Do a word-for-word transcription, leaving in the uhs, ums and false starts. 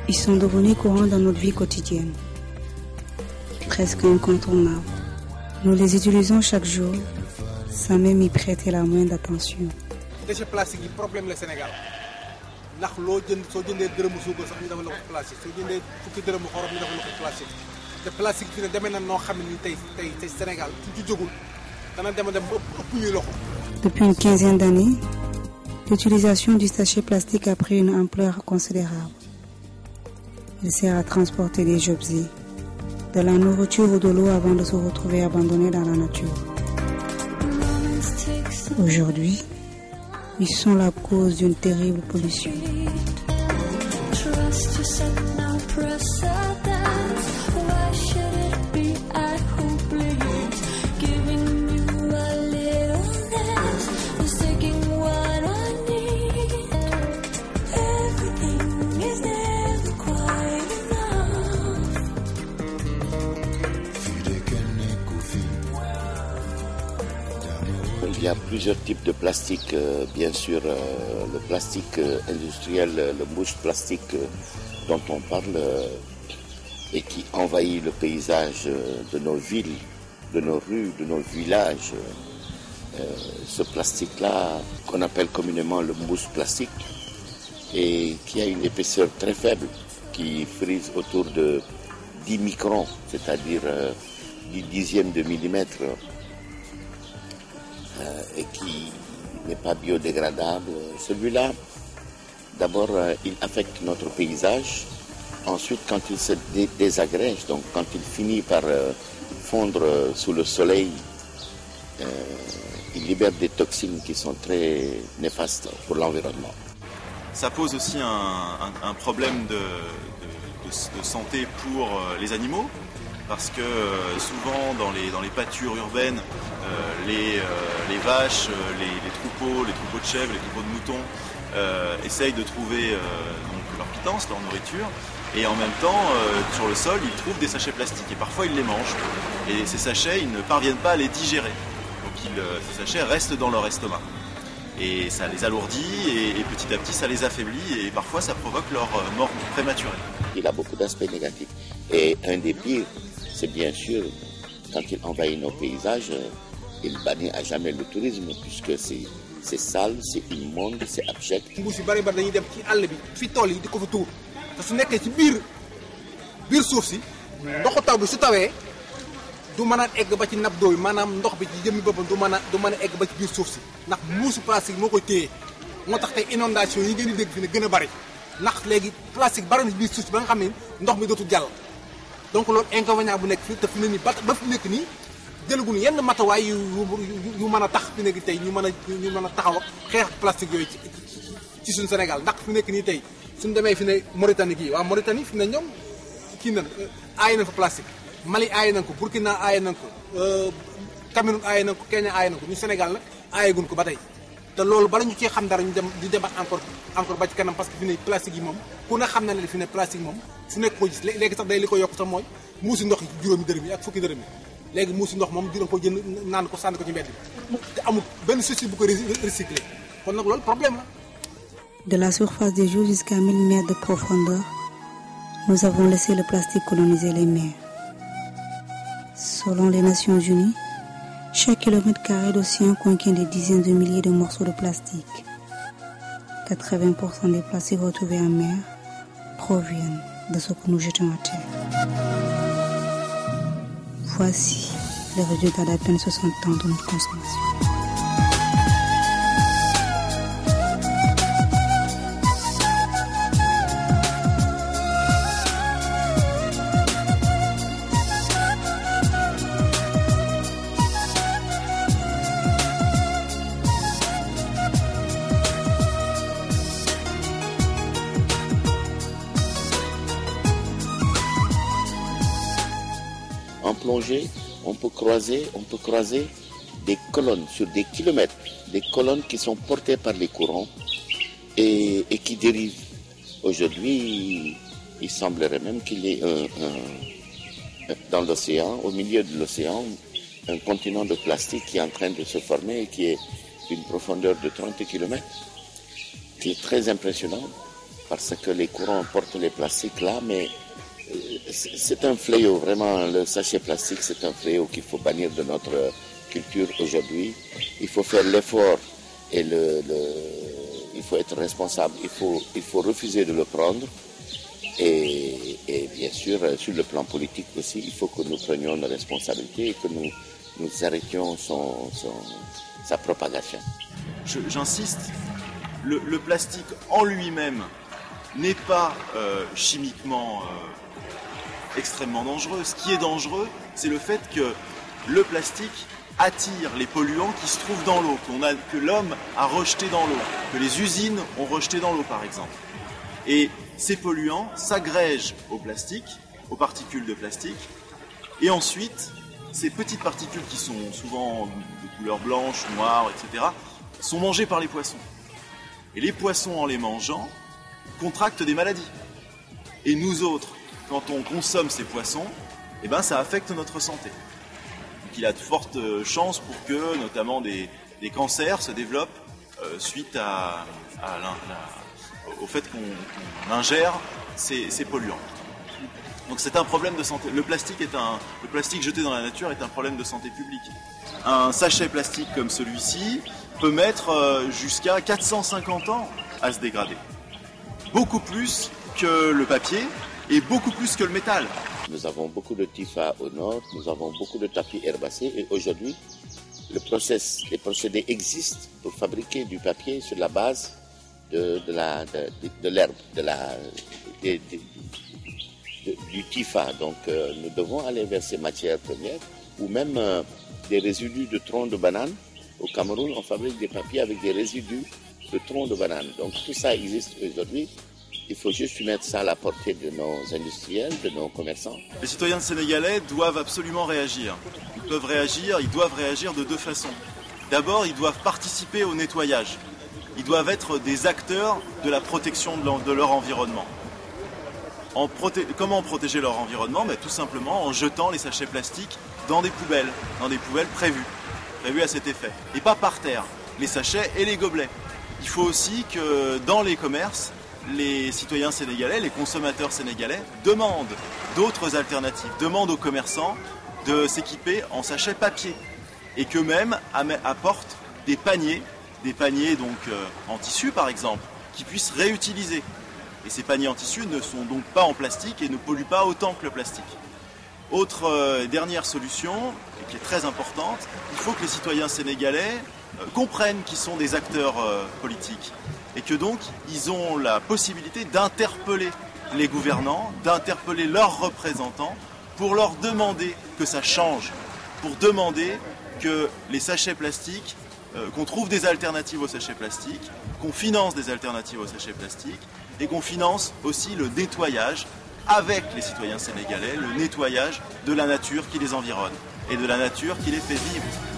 Ils sont devenus courants dans notre vie quotidienne, presque incontournables. Nous les utilisons chaque jour, sans même y prêter la moindre attention. Déchets plastiques yi problème le Sénégal ndax loo jënd soo jëndee dërëmu suukar sax ñu defal la ko plastique soo jëndee fukki dërëmu xorom ñu defal la ko plastique te plastique fi ne demee na noo xam ne ni tey tey tey Sénégal suñ ci jógul dana dem dem ba ëpp ñuy loxo. Depuis une quinzaine d'années, l'utilisation du sachet plastique a pris une ampleur considérable. Il sert à transporter des objets, de la nourriture ou de l'eau avant de se retrouver abandonnés dans la nature. Aujourd'hui, ils sont la cause d'une terrible pollution. Il y a plusieurs types de plastique, euh, bien sûr, euh, le plastique euh, industriel, le mouche plastique euh, dont on parle euh, et qui envahit le paysage euh, de nos villes, de nos rues, de nos villages. Euh, ce plastique-là, qu'on appelle communément le mouche plastique, et qui a une épaisseur très faible, qui frise autour de dix microns, c'est-à-dire euh, dix dixièmes de millimètre. Euh, et qui n'est pas biodégradable. Celui-là, d'abord, euh, il affecte notre paysage. Ensuite, quand il se dé désagrège, donc quand il finit par euh, fondre euh, sous le soleil, euh, il libère des toxines qui sont très néfastes pour l'environnement. Ça pose aussi un, un, un problème de, de, de, de santé pour euh, les animaux. Parce que euh, souvent dans les, dans les pâtures urbaines, euh, les, euh, les vaches, les, les troupeaux, les troupeaux de chèvres, les troupeaux de moutons euh, essayent de trouver euh, donc leur pitance, leur nourriture, et en même temps, euh, sur le sol, ils trouvent des sachets plastiques, et parfois ils les mangent. Et ces sachets, ils ne parviennent pas à les digérer. Donc ils, euh, ces sachets restent dans leur estomac. Et ça les alourdit, et, et petit à petit ça les affaiblit, et parfois ça provoque leur euh, mort prématurée. Il a beaucoup d'aspects négatifs. Et un des pires, c'est bien sûr, quand il envahit nos paysages, il bannit à jamais le tourisme, puisque c'est sale, c'est immonde, c'est abject. mbuus yu bari bari dañuy dem ci àll bi fi tool yi di ko fa tuur te su nekkee ci biir biir suuf si ndoxu taw bi su tawee du mën a egg ba ci nappe d'eau yi maanaam ndox bi ci jëmmi boppam du mën a du mën a egg ba ci biir suuf si ndax mbuusu plastique moo koy téye moo tax tey inondation yi ngeen di dégg fi ne gën a bari ndax léegi plastique bari na ci biir suuf si ba nga xam ne ndox mi dootul jàll. donc loolu inconvénient bu nekk fii te fi ne nii ba ba fi nekk nii jëlaguñu yenn matawaay yu yu mën a tax fi nekk tey ñu mën a ñu mën a taxaw ak xeex plastique yooyu ci ci suñu Sénégal ndax fi nekk nii tey suñu demee fi ne Mauritanie gii waaw Mauritanie fi ne ñoom kii nañ aaye nañ fa plastique Mali aaye nañ ko Burkina aaye nañ ko Cameroun aaye nañ ko Kenya aaye nañ ko ñu Sénégal nag aayeguñ ko ba tey te loolu bala ñu cee xam dara ñu dem di demat encore encore ba ci kanam parce que fi ne plastique yi moom ku ne xam na ne fi ne plastique moom fu nekk ko gis léegi sax day li ko yokk sax mooy muusi ndox yi juróomi dërëm yi ak fukki dërëm yi léegi muusi ndox moom dina ko jënd naan ko sànni ko ci mbedd bi te amul benn souci bu ko recycler kon nag loolu problème la. De la surface des eaux jusqu'à mille mètres de profondeur, nous avons laissé le plastique coloniser les mers. Selon les Nations Unies, chaque kilomètre carré d'océan contient des dizaines de milliers de morceaux de plastique. quatre-vingts pour cent des plastiques retrouvés en mer proviennent de ce que nous jetons à terre. Voici le résultat d'à peine soixante ans de notre consommation. En plongée, on peut croiser, on peut croiser des colonnes sur des kilomètres, des colonnes qui sont portées par les courants et, et qui dérivent. Aujourd'hui, il semblerait même qu'il y ait un, un, dans l'océan, au milieu de l'océan, un continent de plastique qui est en train de se former et qui est d'une profondeur de trente kilomètres, qui est très impressionnant parce que les courants portent les plastiques là, mais c'est un fléau, vraiment, le sachet plastique, c'est un fléau qu'il faut bannir de notre culture aujourd'hui. Il faut faire l'effort et le, le, il faut être responsable, il faut, il faut refuser de le prendre. Et, et bien sûr, sur le plan politique aussi, il faut que nous prenions nos responsabilités et que nous, nous arrêtions son, son, sa propagation. J'insiste, le, le plastique en lui-même n'est pas euh, chimiquement euh, extrêmement dangereux. Ce qui est dangereux, c'est le fait que le plastique attire les polluants qui se trouvent dans l'eau, qu'on a, que l'homme a rejeté dans l'eau, que les usines ont rejeté dans l'eau par exemple. Et ces polluants s'agrègent au plastique, aux particules de plastique, et ensuite, ces petites particules qui sont souvent de couleur blanche, noire, et cetera, sont mangées par les poissons. Et les poissons, en les mangeant, contractent des maladies. Et nous autres, quand on consomme ces poissons, eh ben, ça affecte notre santé. Donc, il a de fortes chances pour que, notamment, des, des cancers se développent euh, suite à, à la, la, au fait qu'on qu'on ingère ces, ces polluants. Donc c'est un problème de santé. Le plastique est un, le plastique jeté dans la nature est un problème de santé publique. Un sachet plastique comme celui-ci peut mettre jusqu'à quatre cent cinquante ans à se dégrader. Beaucoup plus que le papier et beaucoup plus que le métal. Nous avons beaucoup de tifas au nord, nous avons beaucoup de tapis herbacés et aujourd'hui, le process, les procédés existent pour fabriquer du papier sur la base de, de la, de, de, de l'herbe, de la, de, de, de, du tifa. Donc euh, nous devons aller vers ces matières premières ou même euh, des résidus de troncs de banane. Au Cameroun, on fabrique des papiers avec des résidus de troncs de banane. Donc tout ça existe aujourd'hui. Il faut juste mettre ça à la portée de nos industriels, de nos commerçants. Les citoyens sénégalais doivent absolument réagir. Ils peuvent réagir, ils doivent réagir de deux façons. D'abord, ils doivent participer au nettoyage. Ils doivent être des acteurs de la protection de leur environnement. En proté- Comment protéger leur environnement? Ben, tout simplement en jetant les sachets plastiques dans des poubelles, dans des poubelles prévues, prévues à cet effet. Et pas par terre, les sachets et les gobelets. Il faut aussi que dans les commerces, les citoyens sénégalais, les consommateurs sénégalais demandent d'autres alternatives, demandent aux commerçants de s'équiper en sachets papier et qu'eux-mêmes apportent des paniers, des paniers donc euh, en tissu par exemple, qui puissent réutiliser. Et ces paniers en tissu ne sont donc pas en plastique et ne polluent pas autant que le plastique. Autre euh, dernière solution, et qui est très importante, il faut que les citoyens sénégalais euh, comprennent qu'ils sont des acteurs euh, politiques. Et que donc, ils ont la possibilité d'interpeller les gouvernants, d'interpeller leurs représentants pour leur demander que ça change, pour demander que les sachets plastiques, euh, qu'on trouve des alternatives aux sachets plastiques, qu'on finance des alternatives aux sachets plastiques et qu'on finance aussi le nettoyage avec les citoyens sénégalais, le nettoyage de la nature qui les environne et de la nature qui les fait vivre.